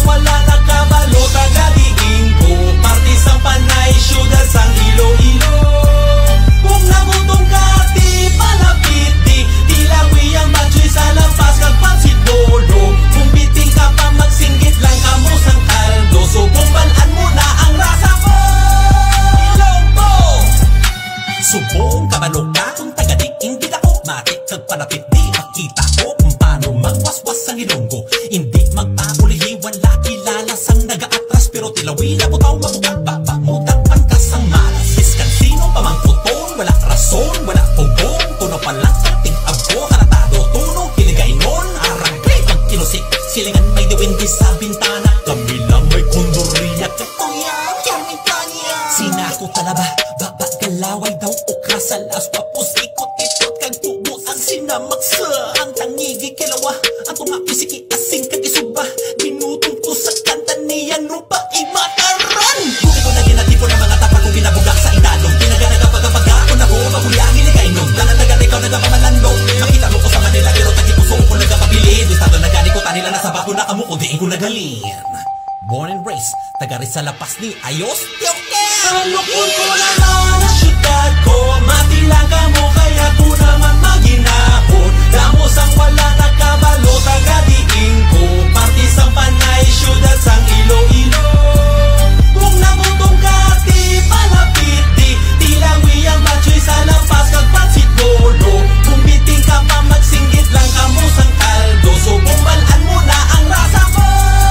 wala nakabalo tagadiin ko. Party sang Panay, syudad sang Iloilo. Kung nagutom ka, di palapit di lawi ang batsoy sa lampas kag pansit bolo. Kung biting ka pa magsinggit lang kamo sang kaldo. So bumbalaan mo na ang rasa mo. Ilonggo subong kabalo ka kung tagadiin kita ko. Matik kag palapit di makita ko kung paano magwaswas ang Ilonggo. Hindi magpapulihi, wala kilala sang nagaatras, pero tilawi na butaw mabukang baba mo takpan ka sang malas. Diskansino pamangkuton, wala rason, wala pugong. Tuno pa lang sa ting-abo, halatado tuno, hiligaynon. Arangkay pag kinusik, silingan may diwin di sa bintana. Kami lang may kondoriya, katuya, kamikanya. Sinako talaba, baba galaway daw ukra sa las. Papos ikot-ikot kag tubo ang sinamaksa. Ang tangigi kilawa, ang tunga pisiki asing kag isuba. Dinutong ko sa kanta niya no pa imataran. Buti ko na ginati ko na mga tapak kong ginabugak sa italong. Pinaganaga-pagapaga ako na ko, maguliyangin ni kainom. Nananagat ikaw nagapamalandong. Makita mo ko sa Manila pero tagipuso ko nagapabilin. Estado na gani ko tanila na sa bako na kamo ko diin ko nagalin. Born and raised, taga rin sa lapas ni Ayos Tioken. Alukon ko naman ang syudad ko. Mati lang ka mo kaya ko naman maginahon. Damos ang wala nakabalo tagadiin ko. Party sang Panay, syudad sang Iloilo. Kung nagutom ka, di palapit di lawi ang batsoy sa lampas kag pansit bolo. Kung biting ka pa magsinggit lang kamo sang kaldo. So bumbalaan mo na ang rasa mo.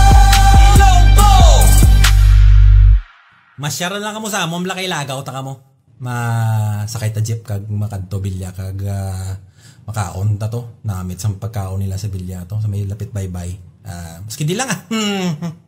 Masyara lang kamo sa amom lakay lagaw ta kamo. Masakay ta jeep kag makadto bilya kag makaon ta to. Namit sa pagkaon nila sa bilya to sa may lapit bye-bye. Maski di lang